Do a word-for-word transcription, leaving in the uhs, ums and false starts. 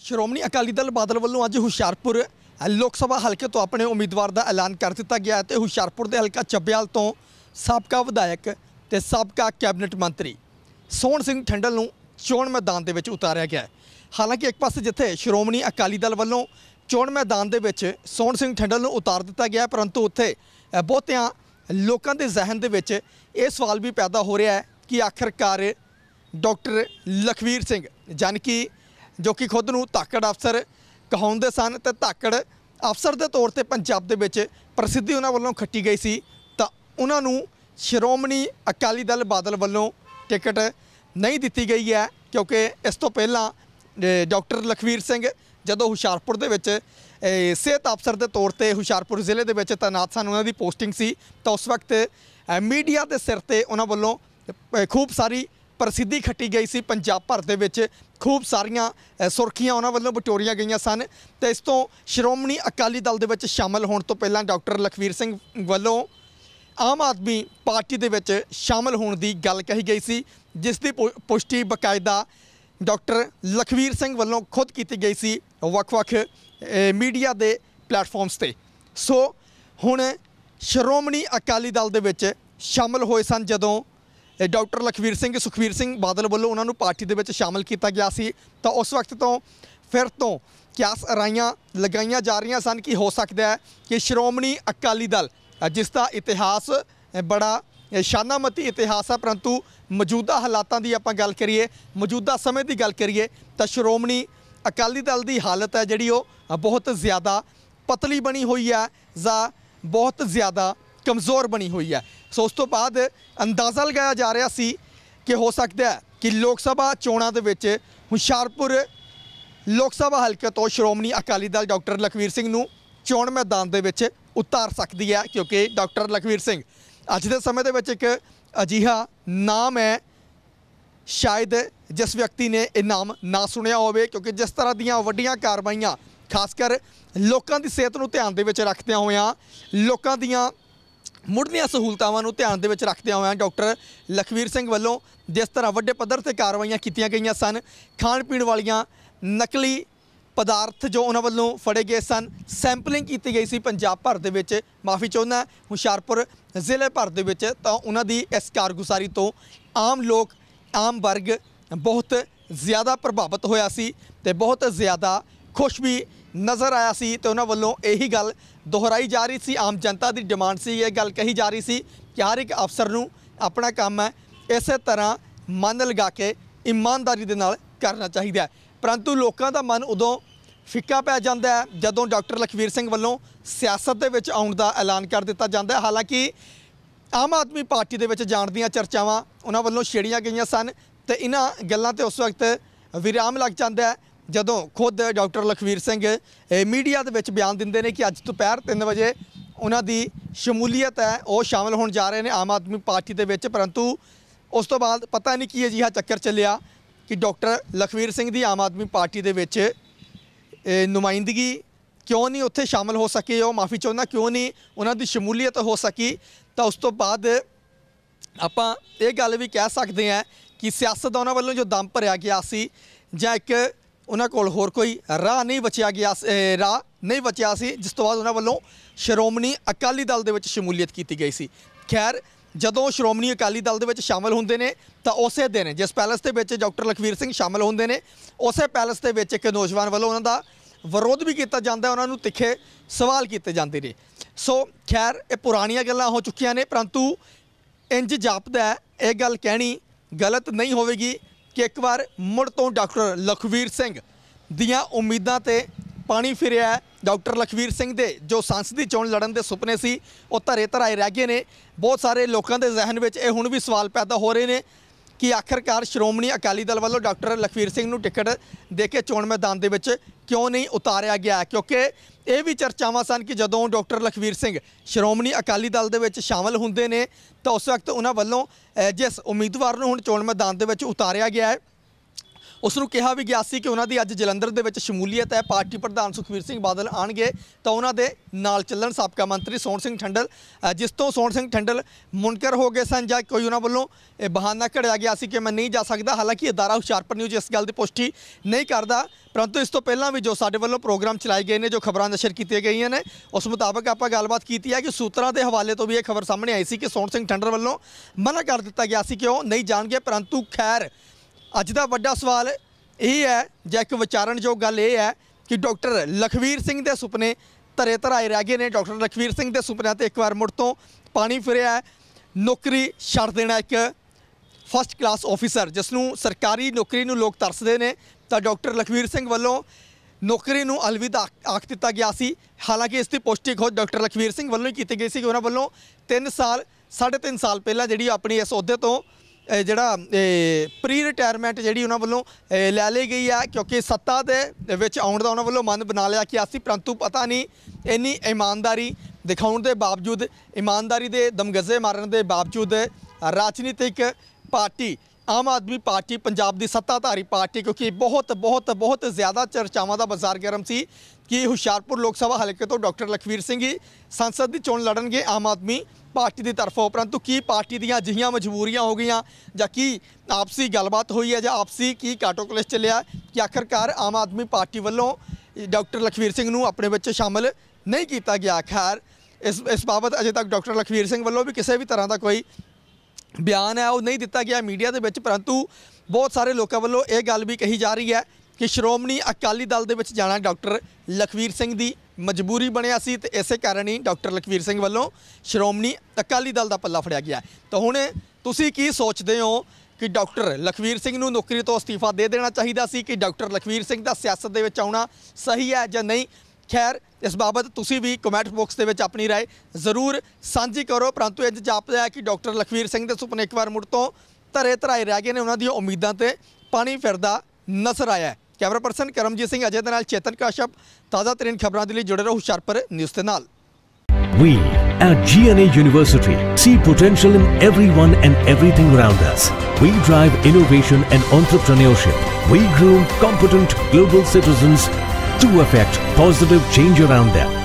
ਸ਼੍ਰੋਮਣੀ ਅਕਾਲੀ ਦਲ ਬਾਦਲ ਵੱਲੋਂ ਅੱਜ ਹੁਸ਼ਿਆਰਪੁਰ ਲੋਕ ਸਭਾ ਹਲਕੇ ਤੋਂ ਆਪਣੇ ਉਮੀਦਵਾਰ ਦਾ ਐਲਾਨ ਕਰ ਦਿੱਤਾ ਗਿਆ ਤੇ ਹੁਸ਼ਿਆਰਪੁਰ ਦੇ ਹਲਕਾ ਚੱਬਿਆਲ ਤੋਂ ਸਾਬਕਾ ਵਿਧਾਇਕ ਤੇ ਸਾਬਕਾ ਕੈਬਨਿਟ ਮੰਤਰੀ ਸੋਹਣ ਸਿੰਘ ਠੰਡਲ ਨੂੰ ਚੋਣ ਮੈਦਾਨ ਦੇ ਵਿੱਚ ਉਤਾਰਿਆ ਗਿਆ ਹੈ। ਹਾਲਾਂਕਿ ਇੱਕ ਪਾਸੇ ਜਿੱਥੇ ਸ਼੍ਰੋਮਣੀ ਅਕਾਲੀ ਦਲ ਵੱਲੋਂ ਚੋਣ ਮੈਦਾਨ ਦੇ ਵਿੱਚ ਸੋਹਣ ਸਿੰਘ ਠੰਡਲ ਨੂੰ ਉਤਾਰ ਦਿੱਤਾ ਗਿਆ, परंतु ਉੱਥੇ ਬਹੁਤਿਆਂ ਲੋਕਾਂ ਦੇ ਜ਼ਿਹਨ ਦੇ ਵਿੱਚ ਇਹ ਸਵਾਲ ਵੀ ਪੈਦਾ ਹੋ ਰਿਹਾ ਹੈ ਕਿ ਆਖਰਕਾਰ ਡਾਕਟਰ ਲਖਵੀਰ ਸਿੰਘ ਜਾਨੀ ਕਿ जो कि खुद ਨੂੰ ਧਾਕੜ अफसर ਕਹਾਉਂਦੇ सन ਤੇ ਧਾਕੜ अफसर ਦੇ तौर ਤੇ ਪੰਜਾਬ ਦੇ ਵਿੱਚ ਪ੍ਰਸਿੱਧੀ ਉਹਨਾਂ ਵੱਲੋਂ ਖੱਟੀ ਗਈ ਸੀ, ਤਾਂ ਉਹਨਾਂ ਨੂੰ ਸ਼੍ਰੋਮਣੀ ਅਕਾਲੀ ਦਲ ਬਾਦਲ ਵੱਲੋਂ ਟਿਕਟ नहीं ਦਿੱਤੀ ਗਈ ਹੈ। क्योंकि इस तो पहला डॉक्टर लखवीर सिंह ਜਦੋਂ ਹੁਸ਼ਿਆਰਪੁਰ ਦੇ ਵਿੱਚ ਸਿਹਤ ਅਫਸਰ ਦੇ ਤੌਰ ਤੇ ਹੁਸ਼ਿਆਰਪੁਰ ਜ਼ਿਲ੍ਹੇ ਦੇ ਵਿੱਚ ਤੈਨਾਤ ਸਨ, ਉਹਨਾਂ ਦੀ ਪੋਸਟਿੰਗ ਸੀ, ਤਾਂ ਉਸ ਵਕਤ ਮੀਡੀਆ ਦੇ ਸਿਰ ਤੇ ਉਹਨਾਂ ਵੱਲੋਂ ਖੂਬ ਸਾਰੀ ਪ੍ਰਸਿੱਧੀ ਖੱਟੀ ਗਈ ਸੀ। ਪੰਜਾਬ ਭਰ ਦੇ ਵਿੱਚ खूब सारियां सुर्खियां उन्होंने वालों बटोरिया गई सन। तो इस तो श्रोमणी अकाली दल दे विच शामिल होने तो पहला डॉक्टर लखवीर सिंह वालों आम आदमी पार्टी दे विच शामिल होने की गल कही गई सी, जिस दी पुष्टि बकायदा डॉक्टर लखवीर सिंह वालों खुद की गई सी वख-वख मीडिया के प्लेटफॉर्म्स ते। सो हुण श्रोमणी अकाली दल दे विच शामिल होए सन जदों डॉक्टर लखवीर सिंह सुखवीर सिंह बादल वालों उन्होंने पार्टी दे विच शामिल किया गया सी, तो उस वक्त तो फिर तो क्यास अराइयां लगाइयां जा रही सन कि हो सकता है कि श्रोमणी अकाली दल जिसका इतिहास बड़ा शानामती इतिहास है, परंतु मौजूदा हालातों की आपां गल करिए, मौजूदा समय की गल करिए तो श्रोमणी अकाली दल की हालत है जिहड़ी वो बहुत ज़्यादा पतली बनी हुई है जां बहुत ज़्यादा कमज़ोर बनी हुई है। सो उस तो बाद अंदाज़ा लगाया जा रहा सी कि हो सकता है कि लोक सभा चोणां दे विच हुशियारपुर लोक सभा हल्के तो श्रोमणी अकाली दल डॉक्टर लखवीर सिंह नूं चोण मैदान दे विच उतार सकती है, क्योंकि डॉक्टर लखवीर सिंह अज दे समय दे विच एक अजिहा नाम है शायद जिस व्यक्ति ने यह नाम ना सुनिया होवे, क्योंकि जिस तरह दीयां वड्डियां कार्रवाइयां खासकर लोकां दी सेहत नूं ध्यान दे विच रखदियां होइयां लोकां दीयां मुढ़दियां सहूलतावां नूं ध्यान दे विच रखदियां होइयां डॉक्टर लखवीर सिंह वालों जिस तरह वड्डे पद्धर ते कार्रवाइयां कीतियां गईयां सन, खाण पीण वालियां नकली पदार्थ जो उन्हां वालों फड़े गए सन, सैंपलिंग की गई सी पंजाब भर दे विच, माफ़ी चाहुंदा हुशियारपुर जिले भर दे विच, तां उन्हां दी इस कारगुजारी तो आम लोग आम वर्ग बहुत ज़्यादा प्रभावित होया सी ते बहुत ज़्यादा खुश भी नज़र आया सी। तो उन्हां वालों यही गल दोहराई जा रही सी, आम जनता की डिमांड सी, ये गल कही जा रही सी कि हर एक अफसर नूं अपना काम है इस तरह मन लगा के ईमानदारी दे नाल करना चाहिए, परंतु लोगों का मन उदों फिक्का पै जाता है जदों डॉक्टर लखवीर सिंह वालों सियासत दे विच आउण दा ऐलान कर दिता जाता है। हालांकि आम आदमी पार्टी दे विच जाण दीयां चर्चावां उन्हां वालों छेड़ियां गईयां सन, तो इन्हां गल्लां ते उस वक्त विराम लग जाता है जदों खुद डॉक्टर लखवीर सिंह मीडिया दे विच बयान दिंदे ने कि अज दोपहर तीन बजे उन्हां दी शमूलीयत है वो शामिल होण जा रहे हैं आम आदमी पार्टी दे विच, परंतु उस तो बाद पता नहीं की अजिहा चक्कर चलिया कि डॉक्टर लखवीर सिंह दी आम आदमी पार्टी दे विच नुमाइंदगी क्यों नहीं उत्थे शामिल हो सके, वो माफ़ी चाहुंदा क्यों नहीं उन्हां दी शमूलीयत हो सकी। तो उस तो बाद आपां ये गल भी कह सकते हैं कि सियासत उन्हां वल्लों जो दम भरिया गया सी जां एक उन्हां कोल होर कोई राह नहीं बचिया गया राह नहीं बचिया सी, जिस तो बाद उन्हां वल्लों श्रोमणी अकाली दल दे विच शमूलीयत की गई सी। खैर जदों श्रोमणी अकाली दल दे विच शामिल होंदे ने तां उसे दिन जिस पैलेस दे विच डॉक्टर लखवीर सिंह शामिल होंदे ने उसे पैलेस दे विच एक नौजवान वल्लों उन्हां दा विरोध भी किया जाता है, उन्होंने तिखे सवाल किए जाते हैं। सो खैर ये पुरानियां गल्लां हो चुकियां ने, परंतु इंज जापदा है ये गल कहनी गलत नहीं होगी कि एक बार मुड़ तो डॉक्टर लखवीर सिंह दियां उम्मीदां ते पानी फिरिया है। डॉक्टर लखवीर सिंह दे जो सांसदी चोण लड़न के सुपने सी वो धरे धराए रह गए ने। बहुत सारे लोगों के जहन में ये हुण भी सवाल पैदा हो रहे हैं कि आखिरकार श्रोमणी अकाली दल वालों डॉक्टर लखवीर सिंह नूं टिकट दे के चोण मैदान दे विच क्यों नहीं उतारिया गया, क्योंकि ये भी चर्चावां सन कि जदों डॉक्टर लखवीर सिंह श्रोमणी अकाली दल दे विच शामिल हुंदे ने तो उस वक्त उन्हां वल्लों जिस उम्मीदवार नूं हुण चोण मैदान दे विच उतारिया गया है ਉਸ ਨੂੰ ਕਿਹਾ ਵੀ ਗਿਆ ਸੀ ਕਿ ਉਹਨਾਂ ਦੀ ਅੱਜ ਜਲੰਧਰ ਦੇ ਵਿੱਚ ਸ਼ਮੂਲੀਅਤ ਹੈ। ਪਾਰਟੀ ਪ੍ਰਧਾਨ ਸੁਖਬੀਰ ਸਿੰਘ ਬਾਦਲ ਆਣਗੇ ਤਾਂ ਉਹਨਾਂ ਦੇ ਨਾਲ ਚੱਲਣ ਸਾਬਕਾ ਮੰਤਰੀ ਸੋਹਣ ਸਿੰਘ ਠੰਡਲ, ਜਿਸ ਤੋਂ ਸੋਹਣ ਸਿੰਘ ਠੰਡਲ ਮੁਨਕਰ ਹੋ ਗਏ ਸਨ ਜਾਂ ਕੋਈ ਉਹਨਾਂ ਵੱਲੋਂ ਇਹ ਬਹਾਨਾ ਘੜਿਆ ਗਿਆ ਸੀ ਕਿ ਮੈਂ ਨਹੀਂ ਜਾ ਸਕਦਾ। ਹਾਲਾਂਕਿ ਅਦਾਰਾ ਹੁਸ਼ਿਆਰਪੁਰ ਨਿਊਜ਼ ਇਸ ਗੱਲ ਦੀ ਪੁਸ਼ਟੀ ਨਹੀਂ ਕਰਦਾ, परंतु इस तो पहला भी जो साडे वालों प्रोग्राम चलाए गए हैं, जो खबर नशर की गई ने, उस मुताबिक आप गलबात की है कि सूत्रों के हवाले तो भी यह खबर सामने आई सी कि सोहण सिंह ठंडल वालों मना कर दिता गया सी कि वह नहीं जाएंगे। परंतु खैर अज का वड्डा सवाल यही है जो एक विचारण जो गल यह है कि डॉक्टर लखवीर सिंह के सुपने धरे धराए रह गए हैं। डॉक्टर लखवीर सिंह के सुपनों से एक बार मुड़ तो पानी फिरिया है। नौकरी छड़ देना एक फस्ट क्लास ऑफिसर जिसनों सरकारी नौकरी नूं लोग तरसते हैं, तो डॉक्टर लखवीर सिंह वालों नौकरी नूं अलविदा आख दिता गया सी। हालांकि इसकी पुष्टि खुद डॉक्टर लखवीर सिंह वालों ही की गई सी कि उन्होंने वालों तीन साल साढ़े तीन साल पहला जी अपनी इस अहुदे तो जिहड़ा प्री रिटायरमेंट जी उन्होंने वालों लै ली गई है, क्योंकि सत्ता दे विच आउण दा उन्होंने वालों मन बना लिया कि असीं, परंतु पता नहीं इन्नी ईमानदारी दिखाउण दे बावजूद, ईमानदारी दे दमगज़े मारन दे बावजूद राजनीतिक पार्टी आम आदमी पार्टी पंजाब की सत्ताधारी पार्टी, क्योंकि बहुत बहुत बहुत ज़्यादा चर्चावां का बाजार गर्म सी कि हुशियारपुर लोक सभा हल्के तो डॉक्टर लखवीर सिंह ही संसद की चोण लड़नगे आम आदमी पार्टी की तरफों। परंतु की पार्टी दीयां अजिहियां मजबूरियां हो गई जां की आपसी गलबात हुई है जां आपसी की काटो कलेश चलिया कि आखिरकार आम आदमी पार्टी वालों डॉक्टर लखवीर सिंह नूं अपने विच शामिल नहीं किया गया। खैर इस इस बाबत अजे तक डॉक्टर लखवीर सिंह वालों भी किसी भी तरह का कोई बयान है वो नहीं दिता गया मीडिया के विच। परंतु बहुत सारे लोगों वालों ये गल भी कही जा रही है कि श्रोमणी अकाली दल दे विच जाना डॉक्टर लखवीर सिंह की मजबूरी बनिया सी, ते इस कारण ही डॉक्टर लखवीर सिंह वालों श्रोमणी अकाली दल का पल्ला फड़िया गया। तो हुण तुसीं की सोचते हो कि डॉक्टर लखवीर सिंह नूं नौकरी तो अस्तीफा दे देना चाहिए सी कि डॉक्टर लखवीर सिंह का सियासत दे विच आउणा सही है या नहीं? खैर इस बाबत तुसी भी कमेंट बॉक्स के विच अपनी राय जरूर साझी करो। परंतु इंज जापदा है कि डॉक्टर लखवीर सिंह के सुपने एक बार मुड़ तो धरे धराए रह गए हैं, उन्होंने उम्मीदों से पानी फिरदा नजर आया है। कैमरा पर्सन करमजीत सिंह अजय दे नाल चेतन काश्यप, ताज़ा तरीन खबरों के लिए जुड़े रहो हुशियारपुर न्यूज़ के नाल। We at G N A University see potential in everyone and everything around us. We drive innovation and entrepreneurship. We groom competent global citizens to affect positive change around them.